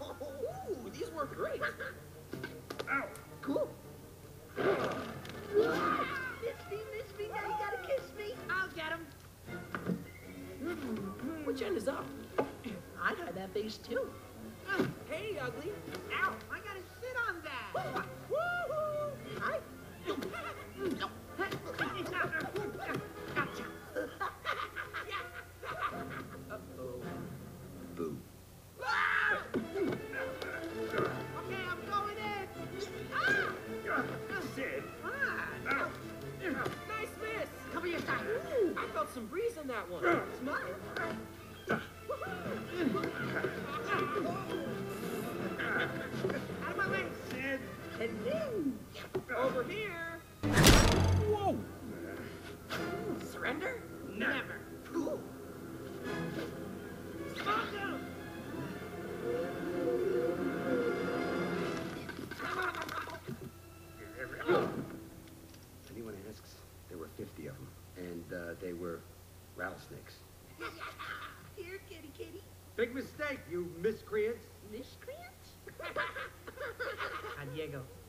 Ooh, these work great. Ow. Cool. Miss me, now you gotta kiss me. I'll get him. Which end is up? I'd hide that face too. Hey, ugly. Ow, I gotta sit on that. Woohoo! Hi. Gotcha. Uh-oh. Boo. Okay, I'm going in. Sid. Come on. Ow. Nice miss. Cover your side. I felt some breeze in that one. Smile. Out of my way. Sid. Hello. Over here. Whoa. Surrender? Never. Cool. Awesome. Anyone asks, there were 50 of them, and they were rattlesnakes. Here, kitty, kitty. Big mistake, you miscreants. Miscreants? Adiego.